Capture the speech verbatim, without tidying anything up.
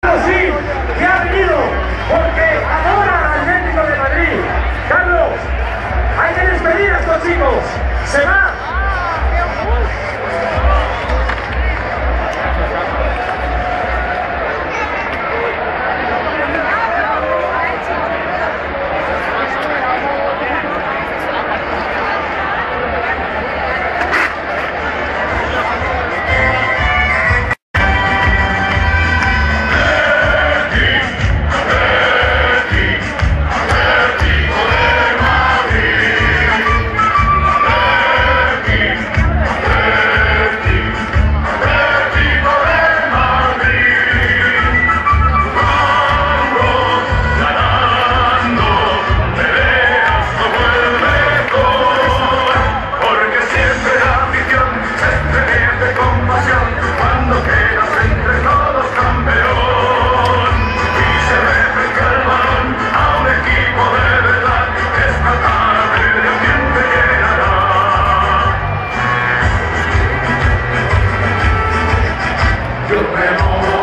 Sí, que ha venido porque adora al Atlético de Madrid. Carlos, hay que despedir a estos chicos. Se va. Yo me